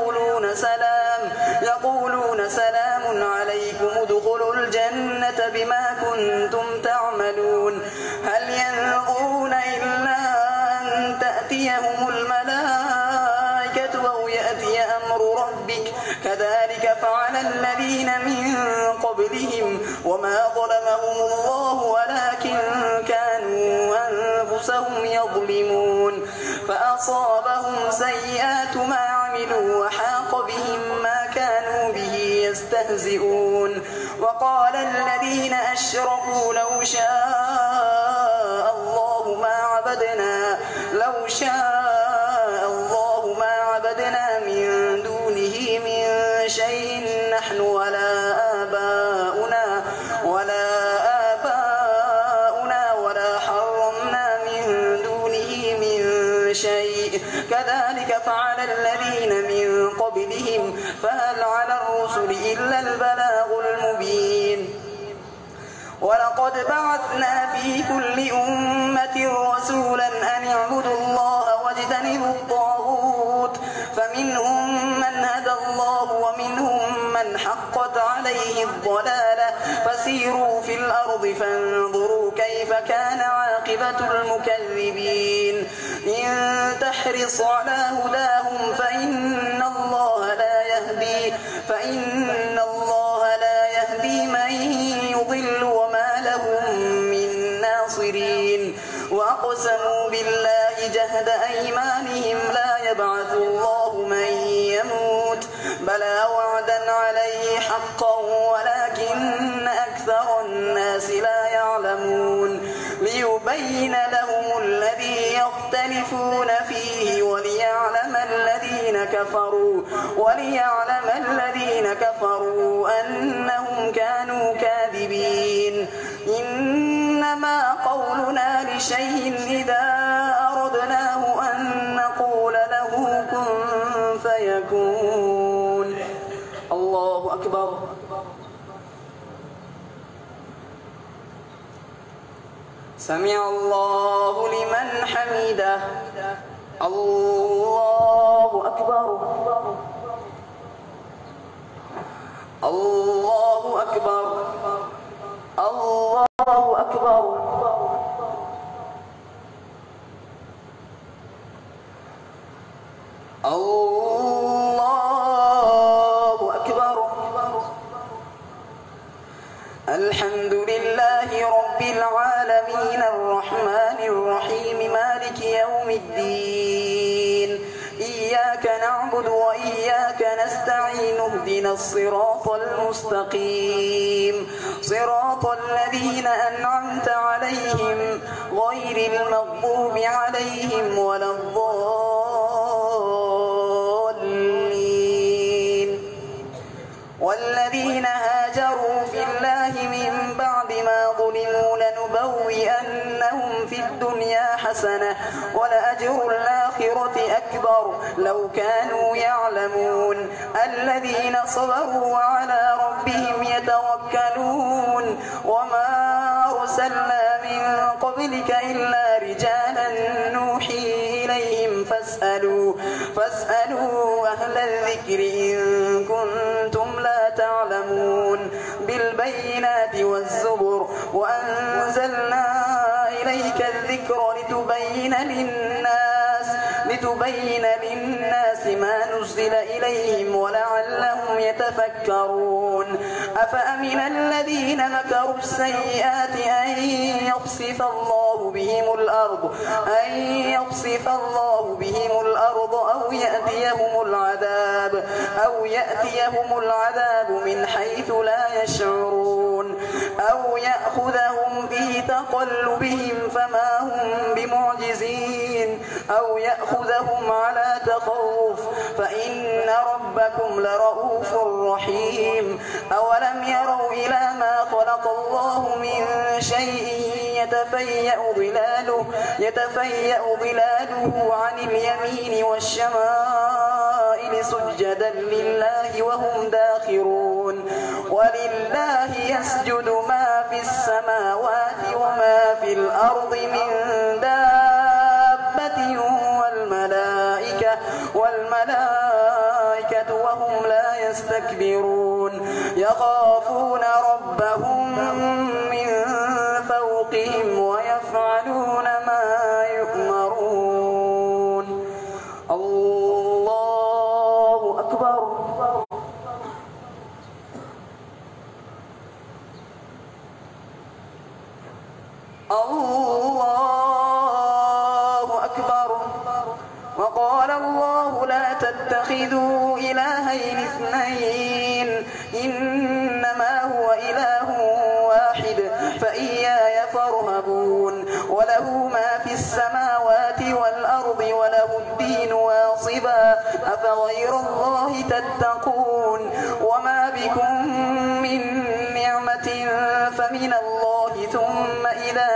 يقولون سلام عليكم ادخلوا الجنة بما كنتم تعملون. هل ينظرون إلا أن تأتيهم الملائكة أو يأتي أمر ربك كذلك فعل الذين من قبلهم وما ظلمهم الله ولكن كانوا أنفسهم يظلمون. فأصابهم سيئات ما عملوا وحاق بهم ما كانوا به يستهزئون. وقال الذين أشركوا لو شاء الله ما عبدنا من دونه من شيء نحن ولا آباؤنا ولا حرمنا من دونه من شيء كذلك فعل الذين من قبلهم فهل على الرسل إلا البلاغ المبين. ولقد بعثنا في كل أمة رسولا أن اعبدوا الله واجتنبوا الطاغوت فمنهم من هدى الله ومنهم من حقت عليه الضلالة فسيروا في الأرض فانظروا كيف كان عاقبة المكذبين. إن تحرص على هداهم فإن الله لا يهدي من يضل وما لهم من ناصرين. وأقسموا بالله جهد أيمانهم لا يبعث الله من يموت بلى وعدا عليه حقا ولكن أكثر الناس لا يعلمون. ليبين لهم الذي يختلفون فيه وليعلم الذين كفروا أنهم كانوا كاذبين. إنما قولنا لشيء إذا أردناه أن نقول له كن فيكون. الله أكبر. سمع الله لمن حمده. الله أكبر. الله أكبر. الله أكبر. الله أكبر. الحمد لله رب العالمين الرحمن الرحيم مالك يوم الدين إياك نعبد وإياك نستعين اهدنا الصراط المستقيم صراط الذين أنعمت عليهم غير المغضوب عليهم ولا الضالين. والذين هاجروا في الله من بعد ما ظلموا لنبوئنهم في الدنيا حسنة ولأجر الآخرة أكبر لو كانوا يعلمون. الذين صبروا وعلى ربهم يتوكلون. وما أرسلنا من قبلك إلا رجالا نوحي إليهم فاسألوا أهل الذكر إن كنتم لا تعلمون. بالبينات والزبر وأنزلنا إليك الذكر لتبين للناس ما نزل إليهم ولعلهم يتفكرون. أفأمن الذين مكروا السيئات أن يخسف الله بهم الأرض أو يأتيهم العذاب من حيث لا يشعرون أو يأخذهم في تقلبهم فما هم بمعجزين أو يأخذهم على تخوف فإن ربكم لرؤوف رحيم. أولم يروا إلى ما خلق الله من شيء يتفيأ ظلاله عن اليمين والشمائل سجدا لله وهم داخرون. ولله يسجد ما في السماوات وما في الأرض من دابة والملائكة وهم لا يستكبرون. يخافون ربهم من فوقهم ويفعلون ما يؤمرون. الله أكبر. الله أكبر. وقال الله لا تتخذوا إلهين اثنين إنما هو إله واحد فإياي فارهبون. وله ما في السماوات والأرض وله الدين واصبا أفغير الله تتقون. وما بكم من نعمة فمن الله ثم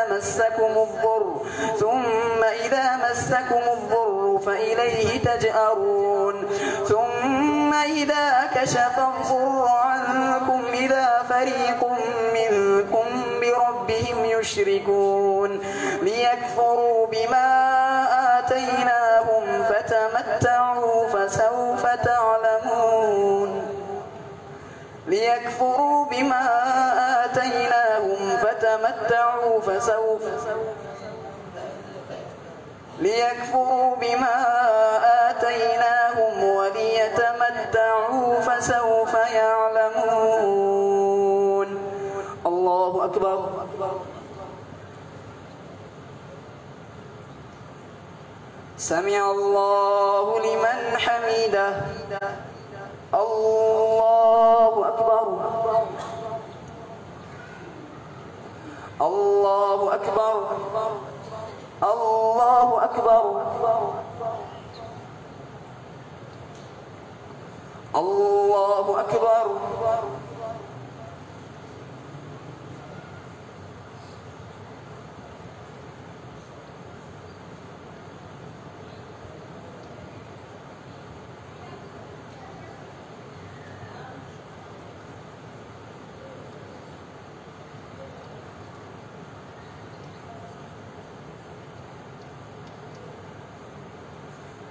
إذا مسكم الضر فإليه تجأرون. ثم إذا كشف الضر عنكم إذا فريق منكم بربهم يشركون. ليكفروا بما آتيناهم فتمتعوا فسوف تعلمون. ليكفروا بما آتيناهم فتمتعوا وليتمتعوا فسوف يعلمون. الله أكبر. سمع الله لمن حمده. الله أكبر. الله أكبر. الله أكبر. الله أكبر.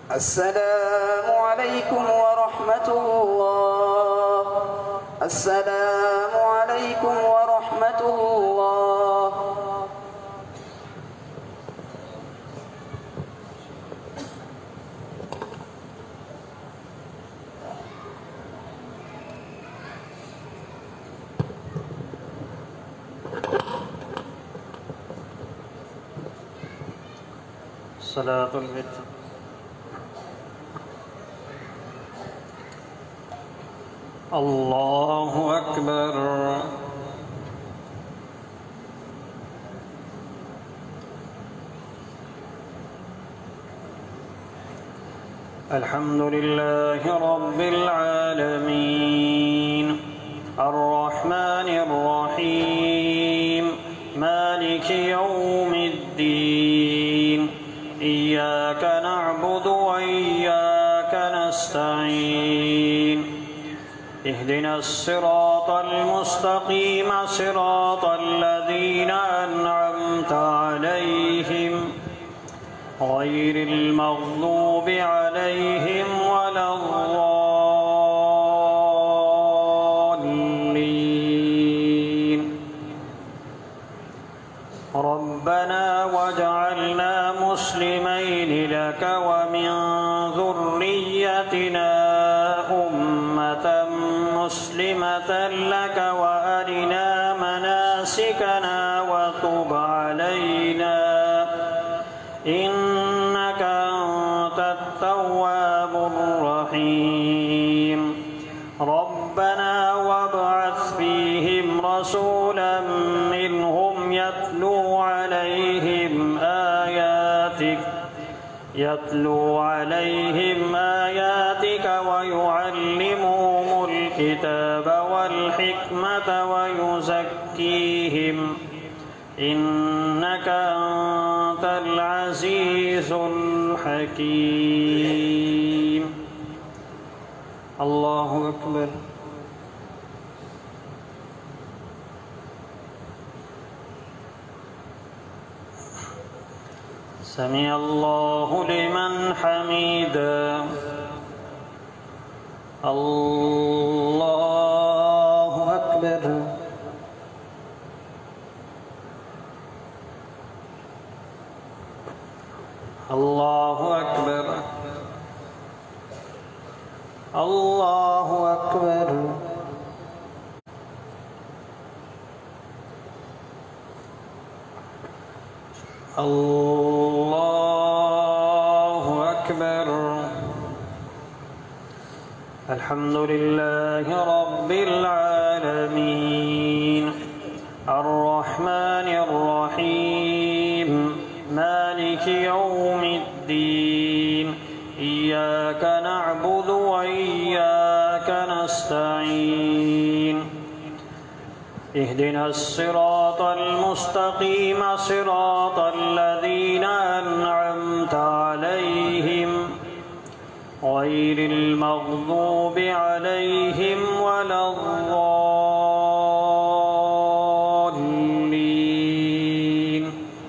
السلام عليكم ورحمة الله. السلام عليكم ورحمة الله. صلاة الفجر. الله أكبر. الحمد لله رب العالمين الرحمن الرحيم مالك يوم الدين إياك نعبد وإياك نستعين اهدنا الصراط المستقيم صراط الذين أنعمت عليهم غير المغضوب عليهم ولا الضالين. ربنا واجعلنا مسلمين لك ومن ذريتنا أمة مسلمة لك وأرنا مناسكنا وتب علينا إنك أنت التواب الرحيم. ربنا وابعث فيهم رسولا منهم يتلو عليهم آياتك ويعلمهم الكتاب والحكمة ويزكيهم إنك أنت العزيز الحكيم. الله أكبر. سمع الله لمن حمده. الله أكبر. الله أكبر. الله أكبر. الله أكبر. الحمد لله رب العالمين الرحمن الرحيم مالك يوم الدين إياك نعبد وإياك نستعين اهدنا الصراط المستقيم صراط الذين أنعمت عليهم غير المغضوب عليهم ولا الضالين.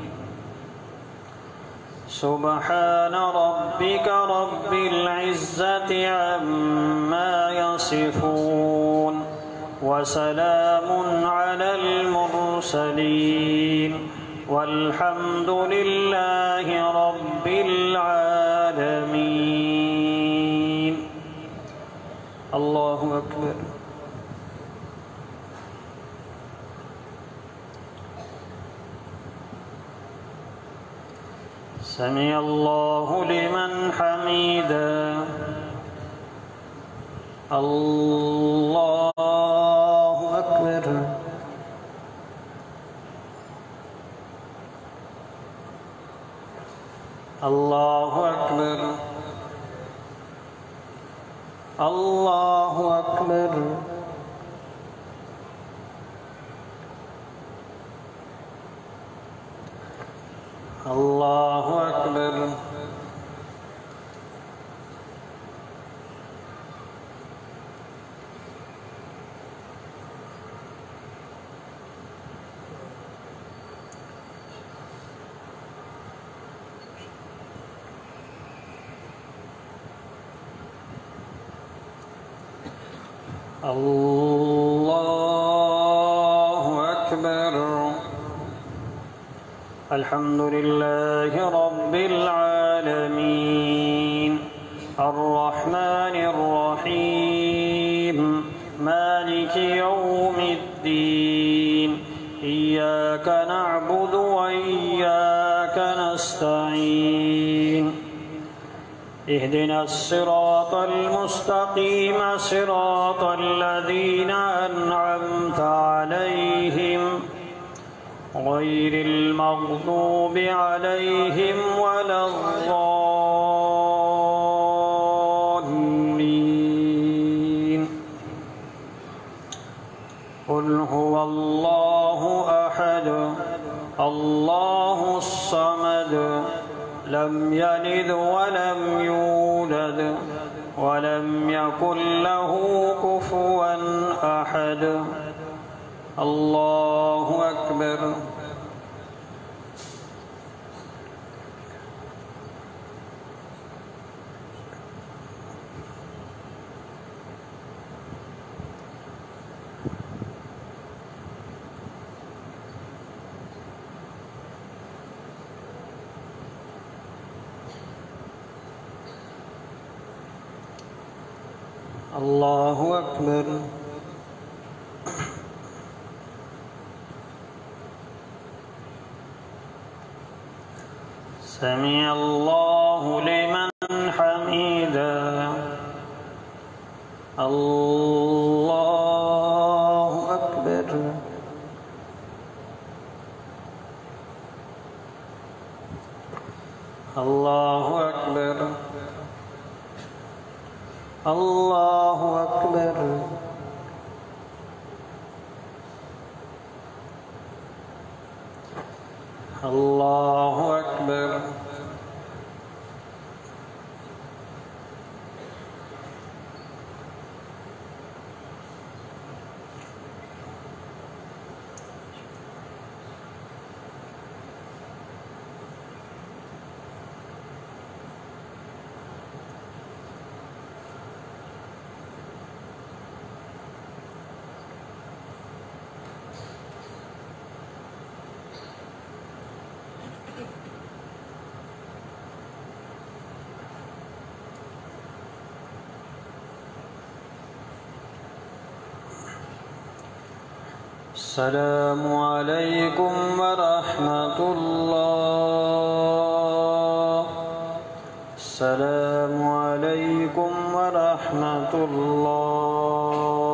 سبحان ربك رب العزة عما يصفون وسلام على المرسلين والحمد لله رب العالمين. الله أكبر. سمع الله لمن حمده. الله أكبر. الله أكبر. الله أكبر. الله أكبر. الله أكبر. الحمد لله رب العالمين الرحمن الرحيم مالك يوم الدين إياك نعبد وإياك نستعين اهدنا الصراط المستقيم صراط الذين أنعمت عليهم غير المغضوب عليهم ولا الضالين. قل هو الله أحد الله الصمد لم يلد ولم يولد ولم يكن له كفوا أحد. الله أكبر. الله أكبر. سمع الله لمن حمده. الله أكبر. الله أكبر. الله أكبر. الله أكبر. السلام عليكم ورحمة الله. السلام عليكم ورحمة الله.